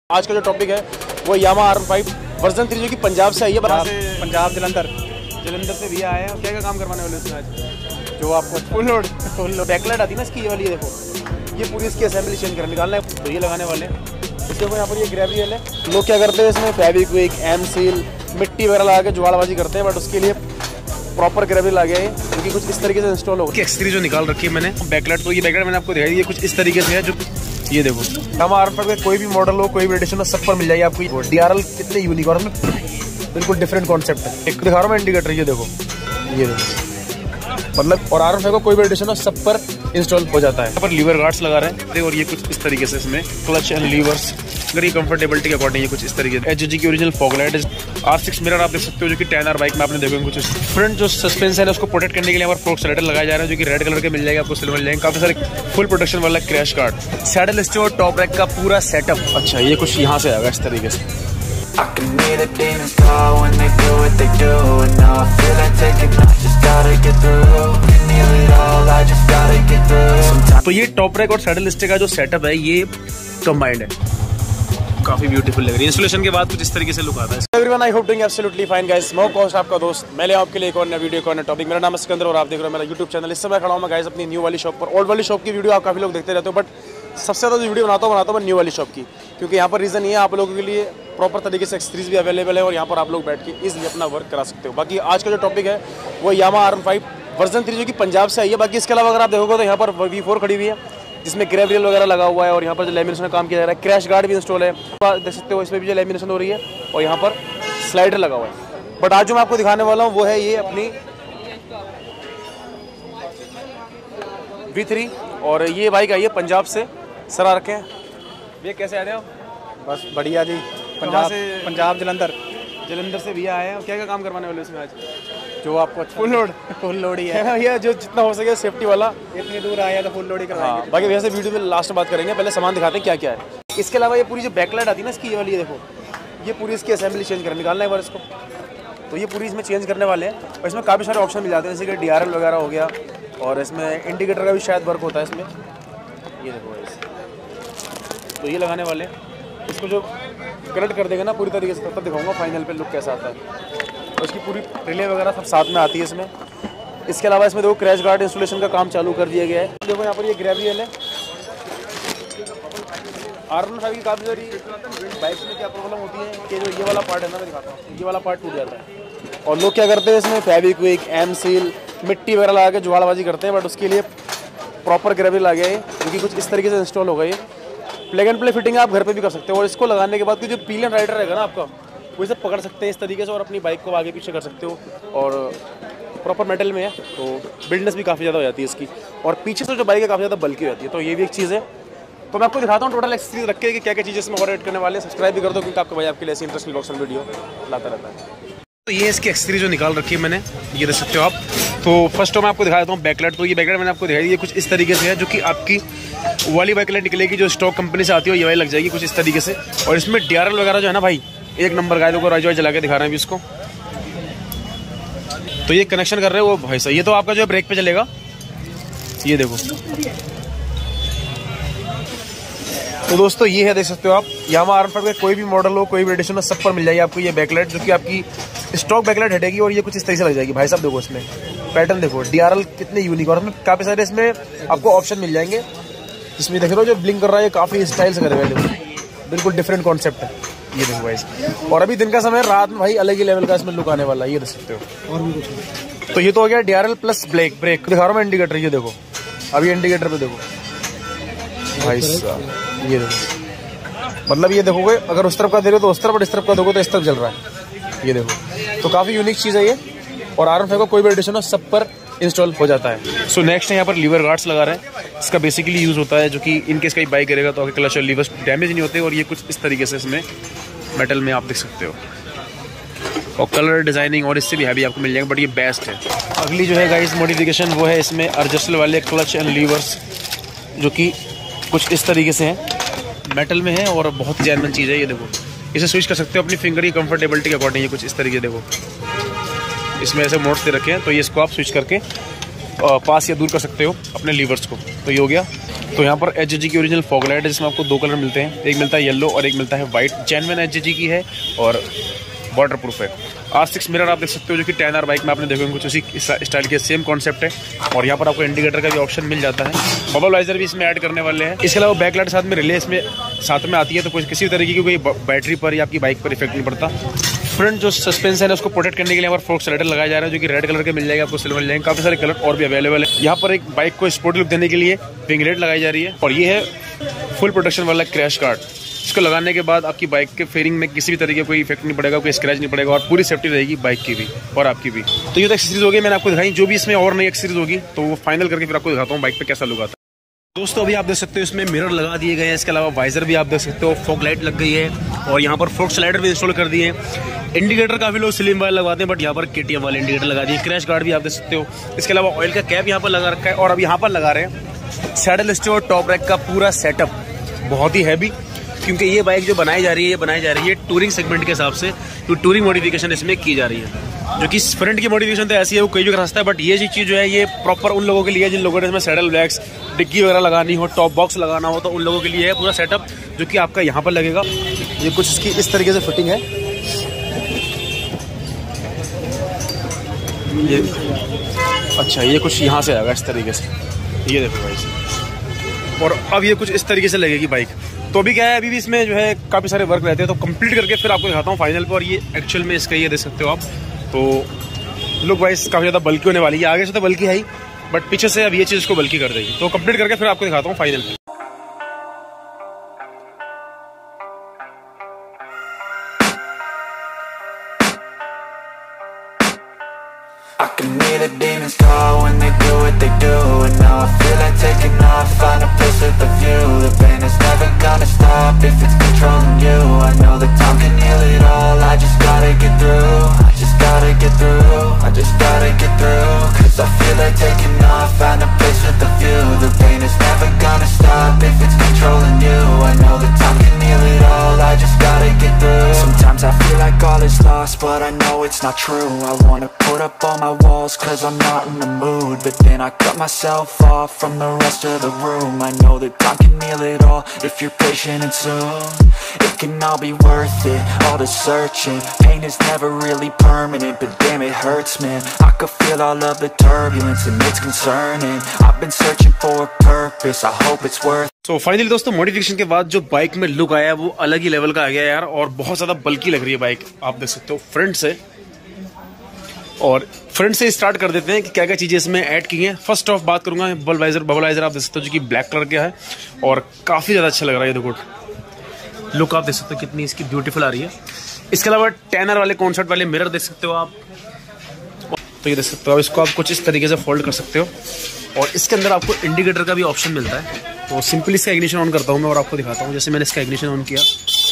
आज का जो टॉपिक है वो यामाहा R15 वर्जन 3 जो कि पंजाब से आई है। पंजाब जलंधर से भैया आए हैं। क्या क्या काम करवाने वाले उसमें आज? जो आपको फुल लोड बैकलाइट आती है ना इसकी, ये वाली ये देखो, ये पूरी इसकी असेंबली चेंज कर निकालना है, तो ये लगाने वाले हैं। इसके ऊपर यहाँ पर ये ग्रेवियल है। लोग क्या करते हैं इसमें फेविक्विक, एम सील, मिट्टी वगैरह लगा के जुगाड़बाजी करते हैं, बट उसके लिए प्रॉपर ग्रेवियल आ गया है जो कि कुछ इस तरीके से इंस्टॉल होगा। एक्सटीरियर जो निकाल रखी है मैंने बैकलाइट, तो ये बैकलाइट मैंने आपको दिखाई दी है कुछ इस तरीके से है। जो ये देखो यामाहा R15 का कोई भी मॉडल हो, कोई भी एडिशन हो, सब पर मिल जाएगी आपको। DRL कितने यूनिक और बिल्कुल डिफरेंट कॉन्सेप्ट है। एक दिखा रहा हूँ मैं इंडिकेटर, ये देखो, ये देखो, मतलब और R15 का कोई भी एडिशन हो सब पर इंस्टॉल हो जाता है। यहाँ पर लीवर गार्ड्स लगा रहे हैं और ये कुछ इस तरीके से इसमें क्लच एंड लीवर्स अगर ये कंफर्टेबिलिटी के अकॉर्डिंग ये कुछ इस तरीके से। HG की original fog light, R6 mirror आप देख सकते हो जो कि 10R बाइक में आपने देखोगे कुछ फ्रंट जो सस्पेंशन है उसको प्रोटेक्ट करने के लिए यहाँ पर फोर्क स्लाइडर लगाए जा रहे हैं जो कि रेड कलर के मिल जाएगा आपको, सिल्वर मिल जाएंगे। काफी सारे फुल प्रोटेक्शन वाला crash guard, saddle store, top rack का पूरा सेटअप। अच्छा ये कुछ यहाँ से आएगा इस तरीके से। तो ये टॉप रैक और सैडल स्टे का जो सेटअप है ये कंबाइंड है, काफी ब्यूटीफुल लग रही है। इंस्टॉलेशन के बाद कुछ इस तरीके से लुक आता है। Everyone, I hope doing absolutely fine guys. मैं कोस्ट आपका दोस्त, मैं ले आपके लिए एक और नया वीडियो, एक और नया टॉपिक। मेरा नाम है सिकंदर और आप देख रहे हो मेरा यूट्यूब चैनल। इस समय खड़ा हूं मैं गाइस अपनी न्यू वाली शॉप पर। ओल्ड वाली शॉप की वीडियो आप काफी लोग देखते रहते हो, बट सबसे ज़्यादा जो वीडियो बनाता हूँ मैं न्यू वाली शॉप की, क्योंकि यहाँ पर रीज़न ये है आप लोगों के लिए प्रॉपर तरीके से एक्सेसरीज भी अवेलेबल है और यहाँ पर आप लोग बैठ के इजीली अपना वर्क करा सकते हो। बाकी आज का जो टॉपिक है वो यामाहा R15 वर्जन 3 जो कि पंजाब से आई है। बाकी इसके अलावा अगर आप देखोगे तो यहाँ पर V4 खड़ी हुई है जिसमें ग्रेवियल वगैरह लगा हुआ है और यहाँ पर जो लेमिनेशन का काम किया जा रहा है। क्रैश गार्ड भी इंस्टॉल है, देख सकते हो, इसमें भी जो लेमिनेशन हो रही है और यहाँ पर स्लाइडर लगा हुआ है। बट आज जो मैं आपको दिखाने वाला हूँ वो है ये अपनी V3 और ये बाइक आई है पंजाब से। सर आ रखे हैं भैया, कैसे आ रहे हो? बस बढ़िया जी। पंजाब जलंधर से भैया आए हैं। क्या क्या काम करवाने वाले इसमें आज? जो आपको फुल लोड ही है भैया, जो जितना हो सके सेफ्टी वाला। इतनी दूर आया तो फुल लोड ही करवाएंगे। बाकी भैया से वीडियो में लास्ट में बात करेंगे, पहले सामान दिखाते हैं क्या क्या है। इसके अलावा ये पूरी जो बैकलाइट आती है ना इसकी, ये वाली ये देखो, ये पूरी इसकी असेंबली चेंज कर निकालना है एक बार इसको, तो ये पूरी इसमें चेंज करने वाले हैं। और इसमें काफ़ी सारे ऑप्शन मिल जाते हैं जैसे कि DRL वगैरह हो गया और इसमें इंडिकेटर का भी शायद वर्क होता है इसमें। ये देखो तो ये लगाने वाले हैं। इसको जो कनेक्ट कर देगा ना पूरी तरीके से, तब दिखाऊंगा फाइनल पे लुक कैसा आता है। और इसकी पूरी रिले वगैरह सब साथ में आती है इसमें। इसके अलावा इसमें देखो क्रैश गार्ड इंस्टॉलेशन का काम चालू कर दिया गया है। देखो यहाँ पर ये ग्रेवियल है। R15 की काफ़ी सारी बाइक्स में क्या प्रॉब्लम होती है कि जो ये वाला पार्ट है ना, मैं दिखाता हूँ, ये वाला पार्ट टूट जाता है और लोग क्या करते हैं इसमें फेविक्विक, एम सील, मिट्टी वगैरह लगा के जुगाड़बाजी करते हैं, बट उसके लिए प्रॉपर ग्रेवियल आ गया है जो कि कुछ इस तरीके से इंस्टॉल हो गई है। प्लग एंड प्ले फिटिंग आप घर पे भी कर सकते हो और इसको लगाने के बाद जो पिलियन राइडर रहेगा ना आपका, वो इसे पकड़ सकते हैं इस तरीके से और अपनी बाइक को आगे पीछे कर सकते हो। और प्रॉपर मेटल में है तो बिल्डनेस भी काफ़ी ज़्यादा हो जाती है इसकी, और पीछे से जो बाइक है काफ़ी ज़्यादा बल्की हो जाती है। तो ये भी एक चीज़ है। तो मैं आपको दिखाता हूँ टोटल एक्सपीरियंस रख के कि क्या क्या चीज़ें इसमें और ऐड करने वाले हैं। सब्सक्राइब भी कर दो क्योंकि आपको भाई आपके लिए ऐसी इंटरेस्टिंग बॉक्स वीडियो लाता रहता है। तो ये इसकी एक्सटीरियर जो निकाल रखी है मैंने, ये देख सकते हो आप। तो फर्स्ट मैं आपको दिखा देता हूँ बैकलाइट। तो ये बैकलाइट मैंने आपको दिखाई दी है कुछ इस तरीके से है जो कि आपकी वाली बैकलाइट निकलेगी जो स्टॉक कंपनी से आती है, ये वाली लग जाएगी कुछ इस तरीके से। और इसमें DRL वगैरह जो है ना भाई, एक नंबर गाय को राजवाई जला के दिखा रहे हैं अभी इसको। तो ये कनेक्शन कर रहे हो वो भाई सही। ये तो आपका जो है ब्रेक पे चलेगा, ये देखो। तो दोस्तों ये है, देख सकते हो आप, यामाहा R15 का कोई भी मॉडल हो, कोई भी एडिशन हो, सब पर मिल जाएगी आपको ये बैकलाइट जो कि आपकी स्टॉक बैकलाइट हटेगी और ये कुछ इस तरह से लग जाएगी। भाई साहब देखो इसमें पैटर्न देखो, DRL कितने यूनिक और काफ़ी सारे इसमें आपको ऑप्शन मिल जाएंगे। इसमें देख रहे हो जो ब्लिंक कर रहा है ये काफ़ी स्टाइल से करेगा, बिल्कुल डिफरेंट कॉन्सेप्ट है। ये देखो भाई, और अभी दिन का समय, रात में भाई अलग ही लेवल का इसमें लुक आने वाला है, ये देख सकते हो। और भी कुछ तो ये तो हो गया DRL प्लस ब्रेक दिखा रहा हूँ मैं इंडिकेटर, ये देखो अभी इंडिकेटर पे देखो भाई साहब, ये देखो, मतलब ये देखोगे अगर उस तरफ का दे रहे हो तो उस तरफ, और इस तरफ का देखो तो इस तरफ चल रहा है, ये देखो। तो काफ़ी यूनिक चीज़ है ये, और R15 का कोई भी एडिशन हो सब पर इंस्टॉल हो जाता है। सो नेक्स्ट है यहाँ पर लीवर गार्ड्स लगा रहे हैं। इसका बेसिकली यूज़ होता है जो कि इनकेस कहीं बाइक गिरेगा तो क्लच और लीवर्स डैमेज नहीं होते, और ये कुछ इस तरीके से इसमें मेटल में आप देख सकते हो। और कलर डिजाइनिंग और इससे भी हैवी आपको मिल जाएगा, बट ये बेस्ट है। अगली जो है गाइस मॉडिफिकेशन वो है इसमें एडजस्टेबल वाले क्लच एंड लीवर्स जो कि कुछ इस तरीके से हैं, मेटल में है और बहुत जेन्युइन चीज़ है। ये देखो, इसे स्विच कर सकते हो अपनी फिंगर की कंफर्टेबिलिटी के अकॉर्डिंग। ये कुछ इस तरीके देखो, इसमें ऐसे मोड्स दे रखे हैं, तो ये इसको आप स्विच करके पास या दूर कर सकते हो अपने लीवर्स को। तो ये हो गया। तो यहाँ पर HG की ओरिजिनल फॉग लाइट है जिसमें आपको 2 कलर मिलते हैं, एक मिलता है येलो और एक मिलता है वाइट। जेन्युइन HG की है और वाटर प्रूफ है। R6 मिरर आप देख सकते हो जो कि 10R बाइक में आपने देखो कुछ उसी स्टाइल के सेम कॉन्सेप्ट है। और यहाँ पर आपको इंडिकेटर का भी ऑप्शन मिल जाता है। बबल वाइजर भी इसमें ऐड करने वाले हैं। इसके अलावा बैकलाइट साथ में रिले इसमें साथ में आती है, तो किसी भी तरीके की कोई बैटरी पर या आपकी बाइक पर इफेक्ट नहीं पड़ता। फ्रंट जो सस्पेंशन है उसको प्रोटेक्ट करने के लिए यहाँ पर फोर्क स्लाइडर लगाया जा रहा है जो कि रेड कलर के मिल जाएगा आपको, सिल्वर मिल जाएंगे, काफी सारे कलर और भी अवेलेबल है। यहाँ पर एक बाइक को स्पोर्टी लुक देने के लिए विंग लाइट लगाई जा रही है और ये है फुल प्रोटेक्शन वाला क्रैश गार्ड। इसको लगाने के बाद आपकी बाइक के फेयरिंग में किसी भी तरीके कोई इफेक्ट नहीं पड़ेगा, कोई स्क्रैच नहीं पड़ेगा और पूरी सेफ्टी रहेगी बाइक की भी और आपकी भी। तो ये तो एक्सेसरीज होगी मैंने आपको दिखाई। जो भी इसमें और नई एक्सेसरीज होगी तो वो फाइनल करके फिर आपको दिखाता हूँ बाइक पे कैसा लुक आता है। दोस्तों अभी आप देख सकते हो इसमें मिरर लगा दिए गए हैं, इसके अलावा वाइजर भी आप देख सकते हो, फॉग लाइट लग गई है और यहाँ पर फोर्क स्लाइडर भी इंस्टॉल कर दिए हैं। इंडिकेटर काफी लोग स्लिम वाले लगाते हैं बट यहाँ पर KTM वाले इंडिकेटर लगा दिए। क्रैश गार्ड भी आप देख सकते हो। इसके अलावा ऑयल का कैप यहाँ पर लगा रखा है और अब यहाँ पर लगा रहे हैं सैडल स्टे और टॉप रैक का पूरा सेटअप, बहुत ही हैवी, क्योंकि ये बाइक जो बनाई जा रही है टूरिंग सेगमेंट के हिसाब से। तो टूरिंग मॉडिफिकेशन इसमें की जा रही है, जो कि फ्रंट की मॉडिफिकेशन तो ऐसी है वो कोई भी कर सकता है, बट ये चीज़ जो है ये प्रॉपर उन लोगों के लिए जिन लोगों ने इसमें सैडल बैग्स, डिग्गी वगैरह लगानी हो, टॉप बॉक्स लगाना हो, तो उन लोगों के लिए है पूरा सेटअप जो कि आपका यहाँ पर लगेगा। ये कुछ इसकी इस तरीके से फिटिंग है। ये अच्छा, ये कुछ यहाँ से आएगा इस तरीके से, ये देखो भाई। और अब ये कुछ इस तरीके से लगेगी बाइक। तो अभी क्या है, अभी भी इसमें जो है काफ़ी सारे वर्क रहते हैं, तो कंप्लीट करके फिर आपको दिखाता हूँ फाइनल पर। और ये एक्चुअल में इसका ये देख सकते हो आप, तो लुक वाइज काफ़ी ज़्यादा बल्कि होने वाली है। आगे से तो बल्कि है ही, बट पीछे से अब ये चीज़ को बल्कि कर देगी। तो कंप्लीट करके फिर आपको दिखाता हूँ final. I can hear the demons call when they do what they do. And now I feel like taking off, find a place with a view. The pain is never gonna stop if it's controlling you. I know that time can heal it all, I just gotta get through. I just gotta get through, I just gotta get through. Cause I feel like taking off, find a place with a view. The pain is never gonna stop if it's controlling you. I know that time can heal it all, I just gotta get through. Sometimes I feel like all is lost, but I know it's not true. I wanna put up all my walls cause I'm not in the mood, but then I cut myself off from the rest of the room. I know that time can heal it all if you're patient, and soon it can all be worth it, all the searching. Pain is never really permanent, but damn it hurts, man. I could feel all of the turbulence and it's concerning. I've been searching for a purpose, I hope it's worth. तो finally दोस्तों modification के बाद जो bike में look आया वो अलग ही level का आ गया यार, और बहुत ज़्यादा बल्कि लग रही है बाइक, आप देख सकते हो फ्रंट से। और फ्रंट से स्टार्ट कर देते हैं कि क्या क्या चीज़ें इसमें ऐड की हैं। फर्स्ट ऑफ बात करूंगा बबल वाइजर आप देख सकते हो जो कि ब्लैक कलर का है और काफ़ी ज़्यादा अच्छा लग रहा है। ये देखो लुक आप देख सकते हो कितनी इसकी ब्यूटीफुल आ रही है। इसके अलावा 10R वाले कॉन्सेप्ट वाले मिरर देख सकते हो आप, तो ये देख सकते हो आप, इसको आप कुछ इस तरीके से फोल्ड कर सकते हो। और इसके अंदर आपको इंडिकेटर का भी ऑप्शन मिलता है। तो सिंपली इसका इग्निशन ऑन करता हूँ मैं और आपको दिखाता हूँ। जैसे मैंने इसका इग्निशन ऑन किया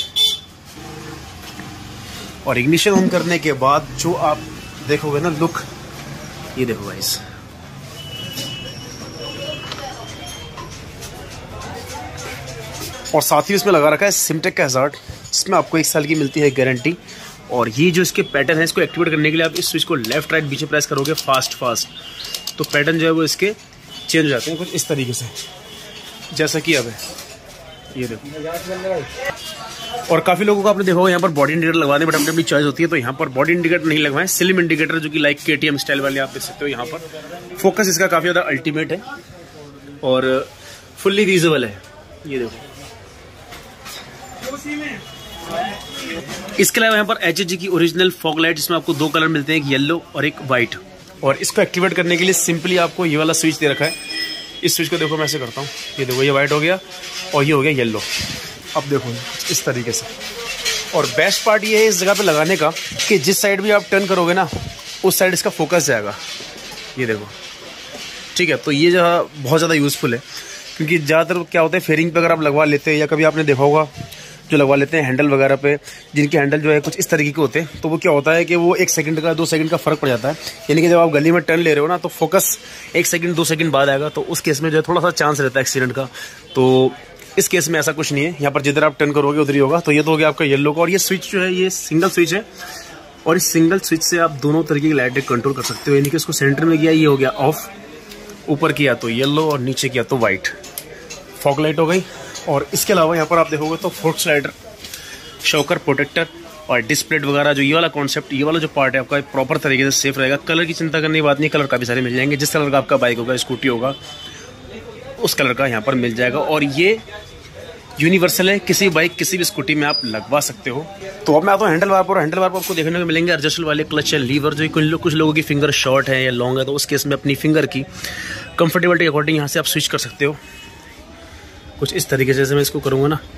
और इग्निशन ऑन करने के बाद जो आप देखोगे ना लुक, ये देखो गाइस, और साथ ही इसमें लगा रखा है सिमटेक का हैजार्ड, जिसमें आपको 1 साल की मिलती है गारंटी। और ये जो इसके पैटर्न है इसको एक्टिवेट करने के लिए आप इस स्विच को लेफ्ट राइट बीच में प्रेस करोगे फास्ट तो पैटर्न जो है वो इसके चेंज हो जाते हैं कुछ इस तरीके से, जैसा कि अब है ये देखो। और काफ़ी लोगों को आपने देखा होगा यहाँ पर बॉडी इंडिकेटर लगवाने, बट अपनी अपनी चॉइस होती है। तो यहाँ पर बॉडी इंडिकेटर नहीं लगवाएं, स्लिम इंडिकेटर जो कि लाइक KTM स्टाइल वाले आप देख सकते हो। यहाँ पर फोकस इसका काफ़ी ज़्यादा अल्टीमेट है और फुल्ली रीजनेबल है, ये देखो। इसके अलावा यहाँ पर HG की ओरिजिनल फॉग लाइट, जिसमें आपको 2 कलर मिलते हैं, एक येलो और एक वाइट। और इसको एक्टिवेट करने के लिए सिंपली आपको ये वाला स्विच दे रखा है। इस स्विच को देखो मैं ऐसे करता हूँ, ये देखो ये वाइट हो गया और ये हो गया येलो। अब देखो इस तरीके से। और बेस्ट पार्ट ये है इस जगह पे लगाने का कि जिस साइड भी आप टर्न करोगे ना उस साइड इसका फोकस जाएगा, ये देखो, ठीक है। तो ये जो है बहुत ज़्यादा यूज़फुल है, क्योंकि ज़्यादातर क्या होता है फेयरिंग पे अगर आप लगवा लेते हैं, या कभी आपने देखा होगा जो लगवा लेते हैं हैंडल वगैरह पे, जिनके हैंडल जो है कुछ इस तरीके के होते हैं, तो वो क्या होता है कि वो 1 सेकंड का 2 सेकंड का फ़र्क पड़ जाता है। यानी कि जब आप गली में टर्न ले रहे हो ना तो फोकस 1 सेकंड 2 सेकंड बाद आएगा, तो उस केस में जो है थोड़ा सा चांस रहता है एक्सीडेंट का। तो इस केस में ऐसा कुछ नहीं है, यहाँ पर जिधर आप टर्न करोगे उधर ही होगा। तो ये तो हो गया आपका येलो का। और ये स्विच जो है ये सिंगल स्विच है, और इस सिंगल स्विच से आप दोनों तरीके की लाइट कंट्रोल कर सकते हो। यानी कि इसको सेंटर में गया ये हो गया ऑफ, ऊपर की या तो येलो और नीचे की या तो वाइट। फॉग लाइट हो गई। और इसके अलावा यहाँ पर आप देखोगे तो फोर्क स्लाइडर, शॉकर, प्रोटेक्टर और डिस्प्ले वगैरह, जो ये वाला कॉन्सेप्ट, ये वाला जो पार्ट है आपका प्रॉपर तरीके से सेफ रहेगा। कलर की चिंता करने की बात नहीं, कलर काफ़ी सारे मिल जाएंगे। जिस कलर का आपका बाइक होगा, स्कूटी होगा, उस कलर का यहाँ पर मिल जाएगा। और ये यूनिवर्सल है, किसी बाइक किसी भी स्कूटी में आप लगवा सकते हो। तो अब मैं आता हूँ हैंडल बार पर। हैंडल बार पर आपको देखने को मिलेंगे एडजस्टेबल वाले क्लच या लीवर, जो कुछ लोगों की फिंगर शॉर्ट है या लॉन्ग है, तो उस केस में अपनी फिंगर की कंफर्टेबिलिटी के अकॉर्डिंग यहाँ से आप स्विच कर सकते हो। कुछ इस तरीके से मैं इसको करूँगा ना।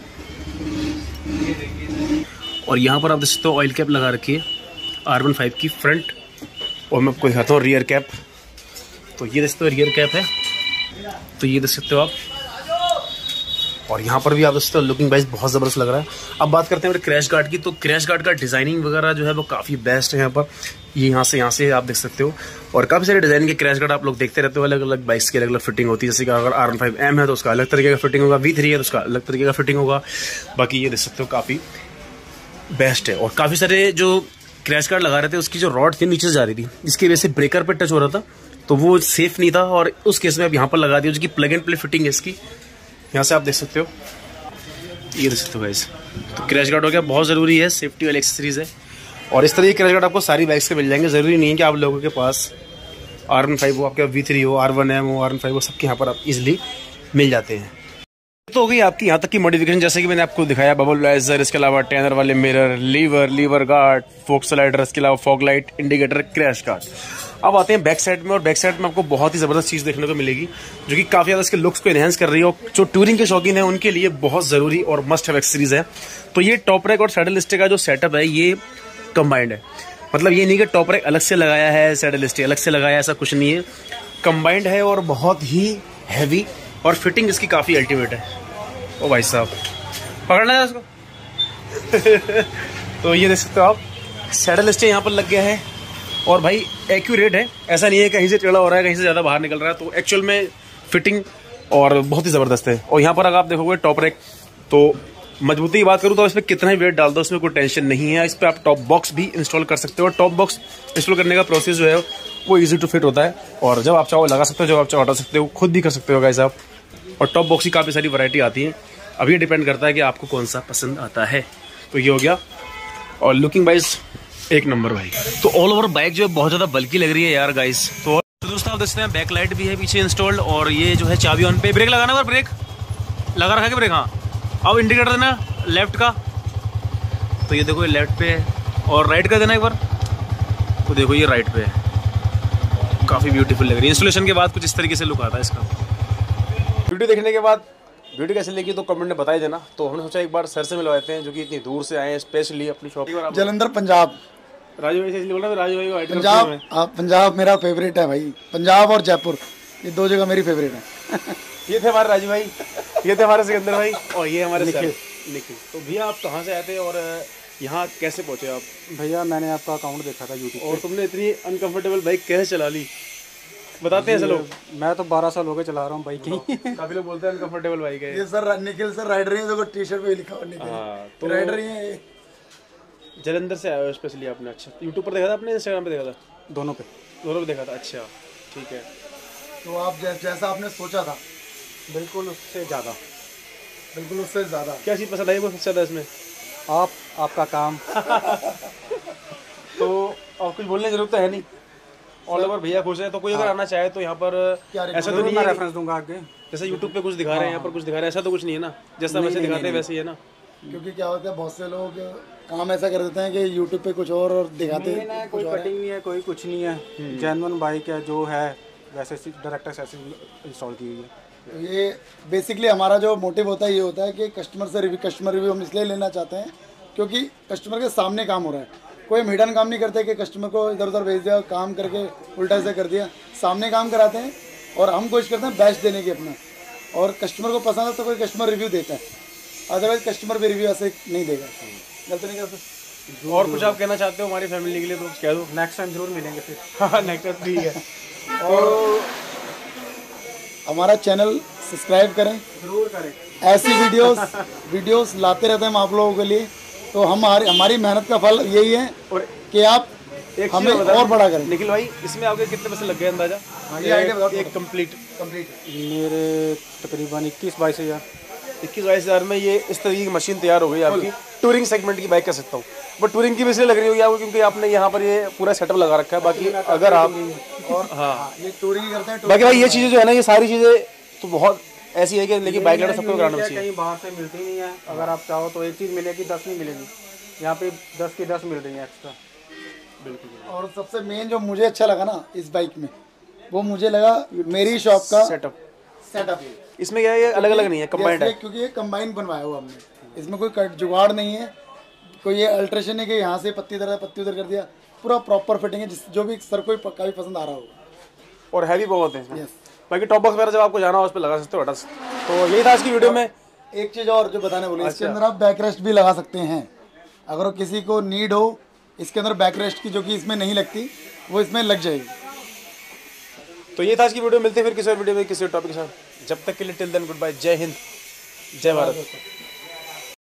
और यहाँ पर आप देख सकते हो ऑयल कैप लगा रखी है R15 की फ्रंट। और मैं आपको दिखाता हूँ रियर कैप। तो ये देख सकते हो रियर कैप है, तो ये देख सकते हो आप। और यहाँ पर भी आप देख सकते हो लुकिंग वाइज बहुत ज़बरदस्त लग रहा है। अब बात करते हैं क्रैश गार्ड की। तो क्रैश गार्ड का डिज़ाइनिंग वगैरह जो है वो काफ़ी बेस्ट है यहाँ पर। ये यहाँ से आप देख सकते हो। और काफ़ी सारे डिज़ाइन के क्रैश गार्ड आप लोग देखते रहते हो, अलग अलग बाइक्स की अलग अलग फिटिंग होती है। जैसे कि अगर R15M है तो उसका अलग तरीके का फिटिंग होगा, V3 है तो उसका अलग तरीके का फिटिंग होगा। बाकी ये देख सकते हो काफ़ी बेस्ट है। और काफ़ी सारे जो क्रैश गार्ड लगा रहे थे उसकी जो रॉड थी नीचे से जा रही थी, जिसकी वजह से ब्रेकर पर टच हो रहा था, तो वो सेफ नहीं था। और उस केस में आप यहाँ पर लगा दिया, जो कि प्लग एंड प्ले फिटिंग है इसकी। यहाँ से आप देख सकते हो, ये देख सकते हो गाइस। तो क्रैश गार्ड हो गया, बहुत ज़रूरी है, सेफ्टी वाली एक्सेसरीज है। और इस तरह के क्रैश गार्ड आपको सारी बाइक्स के मिल जाएंगे। ज़रूरी नहीं है कि आप लोगों के पास R15 हो, आपके V3 हो, R1M हो, R15 हो, सबके यहाँ पर आप इजीली मिल जाते हैं। तो हो गई आपकी यहाँ तक की मॉडिफिकेशन, जैसे कि मैंने आपको दिखाया, बबल वाइजर, इसके अलावा टेनर वाले mirror, lever guard, fork slider, इसके अलावा fog light, indicator, crash guard. अब आते हैं बैक साइड में। और बैक साइड में आपको बहुत ही ज़बरदस्त चीज़ देखने को मिलेगी, जो कि काफ़ी ज़्यादा इसके लुक्स को एनहेंस कर रही है। और जो टूरिंग के शौकीन है उनके लिए बहुत ज़रूरी और मस्ट हैव एक्सेसरीज है। तो ये टॉप रैक और सैडल स्टे का जो सेटअप है ये कंबाइंड है। मतलब ये नहीं कि टॉप रैक अलग से लगाया है, सैडल स्टे अलग से लगाया है, ऐसा कुछ नहीं है। कंबाइंड है और बहुत ही हैवी, और फिटिंग इसकी काफ़ी अल्टीमेट है। ओ भाई साहब, पकड़ना है उसको। तो ये देख सकते हो आप, सैडल स्टे यहाँ पर लग गया है। और भाई एक्यूरेट है, ऐसा नहीं है कहीं से टेढ़ा हो रहा है, कहीं से ज़्यादा बाहर निकल रहा है। तो एक्चुअल में फिटिंग और बहुत ही ज़बरदस्त है। और यहाँ पर अगर आप देखोगे टॉप रैक, तो मजबूती की बात करूँ तो इसमें कितना ही वेट डाल दो उसमें कोई टेंशन नहीं है। इस पर आप टॉप बॉक्स भी इंस्टॉल कर सकते हो। टॉप बॉक्स इंस्टॉल करने का प्रोसेस जो है वो ईजी टू फिट होता है। और जब आप चाहो लगा सकते हो, जब आप चाहो हटा सकते हो, खुद भी कर सकते हो गाइस आप। और टॉप बॉक्स की काफ़ी सारी वैरायटी आती है। अब ये डिपेंड करता है कि आपको कौन सा पसंद आता है। तो ये हो गया। और लुकिंग वाइज एक नंबर भाई। तो ऑल ओवर बाइक जो है बहुत ज़्यादा बल्कि लग रही है यार गाइस। तो दोस्तों आप देखते हैं बैक लाइट भी है पीछे इंस्टॉल्ड। और ये जो है चाबी ऑन पे, ब्रेक लगाना, ब्रेक लगा रखा है ब्रेक। हाँ, अब इंडिकेटर देना लेफ्ट का, तो ये देखो ये लेफ्ट पे है। और राइट का देना एक बार, तो देखो ये राइट पे है। काफ़ी ब्यूटीफुल लग रही है। इंस्टॉलेशन के बाद कुछ इस तरीके से लुक आता है इसका। वीडियो देखने के बाद वीडियो कैसे लगी तो कमेंट में बता ही देना। तो हमने सोचा एक बार सर से मिलवाते हैं, जो कि इतनी दूर से आए हैं स्पेशली अपनी शॉप। जलंधर पंजाब। राजू भाई से इसलिए बोल रहा था, राजू भाई को पंजाब, पंजाब मेरा फेवरेट है भाई। पंजाब और जयपुर, ये दो जगह मेरी फेवरेट है। ये थे हमारे राजू भाई, ये थे हमारे सिकंदर भाई, और ये हमारे निखिल। तो भैया आप कहाँ से आए थे और यहाँ कैसे पहुँचे आप? भैया मैंने आपका अकाउंट देखा था यूट्यूब, और तुमने इतनी अनकंफर्टेबल बाइक कैसे चला ली, बताते हैं चलो। मैं तो 12 साल हो गए चला रहा हूँ बाइक ही। काफी लोग बोलते हैं अनकंफर्टेबल बाइक है। ये सर निखिल सर राइडर ही है, देखो टी-शर्ट पे लिखा हुआ निखिल। हाँ, तो राइडर ही है। जलंधर से आए हो स्पेशली आपने? अच्छा, यूट्यूब पर देखा था आपने, इंस्टाग्राम पे देखा था? दोनों पे देखा था। अच्छा ठीक है। तो आप जैसा आपने सोचा था बिल्कुल उससे ज़्यादा, बिल्कुल उससे ज़्यादा। क्या चीज़ पसंद आई सबसे ज़्यादा इसमें? आपका काम। तो और कुछ बोलने की जरूरत तो है नहीं, ऑल ओवर भैया खुश है। तो कोई अगर आना चाहे तो यहाँ पर ऐसा तो नहीं है, रेफरेंस दूंगा आगे। जैसे यूट्यूब पे कुछ दिखा रहे हैं, यहाँ पर कुछ दिखा रहे हैं, ऐसा तो कुछ नहीं है ना? जैसा वैसे दिखाते हैं वैसे ही है ना? क्योंकि क्या होता है, बहुत से लोग काम ऐसा कर देते हैं कि यूट्यूब पे कुछ और दिखाते हैं। कोई कटिंग नहीं है, कोई कुछ नहीं है, जेन्युइन बाइक है जो है वैसे डायरेक्ट इंस्टॉल की हुई है। तो ये बेसिकली हमारा जो मोटिव होता है ये होता है कि कस्टमर रिव्यू हम इसलिए लेना चाहते हैं क्योंकि कस्टमर के सामने काम हो रहा है। कोई हम हिडन काम नहीं करते कि कस्टमर को इधर उधर भेज दिया, काम करके उल्टा ऐसा कर दिया। सामने काम कराते हैं और हम कोशिश करते हैं बेस्ट देने की अपना, और कस्टमर को पसंद है तो कोई कस्टमर रिव्यू देता है, अदरवाइज कस्टमर भी रिव्यू ऐसे नहीं देगा। गलत नहीं करते। और कुछ आप कहना चाहते हो हमारी फैमिली के लिए तो कह दो। नेक्स्ट टाइम जरूर मिलेंगे फिर। हाँ नेक्स्ट टाइम ठीक है। और हमारा चैनल सब्सक्राइब करें, जरूर करें। ऐसी वीडियोस लाते रहते हैं हम आप लोगों के लिए। तो हमारी मेहनत का फल यही है और कि आप एक हमें और बड़ा करें। निखिल भाई, इसमें आपके कितने पैसे लग गए अंदाजा? एक कंप्लीट मेरे तकरीबन 21-22 हज़ार। 21-22 हज़ार में ये इस तरीके की मशीन तैयार हो गई आपकी। टूरिंग सेगमेंट की बाइक कह सकता हूँ, बट टूरिंग की भी इसलिए लग रही होगी आपको क्योंकि आपने यहाँ पर ये पूरा सेटअप लगा रखा है। बाकी अगर आप हाँ ये टूरिंग करते हैं। बाकी भाई ये चीज़ें जो है ना, ये सारी चीज़ें तो बहुत ऐसी है कि लेकिन बाइक राइडर सबको कराना चाहिए। कहीं बाहर से मिलती नहीं है, अगर आप चाहो तो एक चीज़ मिलेगी 10 नहीं मिलेगी, यहाँ पे 10 की 10 मिल रही है एक्स्ट्रा। बिल्कुल। और सबसे मेन जो मुझे अच्छा लगा ना इस बाइक में, वो मुझे लगा मेरी शॉप का सेटअप। इसमें क्या है, ये अलग अलग नहीं है, कंबाइंड है, क्योंकि ये कंबाइन बनवाया हुआ हमने। इसमें कोई कट जुगाड़ नहीं है, कोई ये अल्ट्रेशन नहीं कि यहाँ से पत्ती इधर पत्ती उधर कर दिया। पूरा प्रॉपर फिटिंग है, जो भी सर को काफ़ी पसंद आ रहा होगा। और हैवी बहुत है इसमें। बाकी टॉप बॉक्स वगैरह जब आपको जाना हो उस पर लगा सकते हो हटा। तो यही था आज की वीडियो में। एक चीज़ और जो बताने बोली, इसके अंदर आप बैक रेस्ट भी लगा सकते हैं अगर किसी को नीड हो। इसके अंदर बैक रेस्ट की, जो कि इसमें नहीं लगती, वो इसमें लग जाएगी। तो ये था आज की वीडियो। मिलते हैं फिर किसी और वीडियो में किसी और टॉपिक के साथ। जब तक के लिए टिल देन गुड बाय। जय हिंद, जय भारत।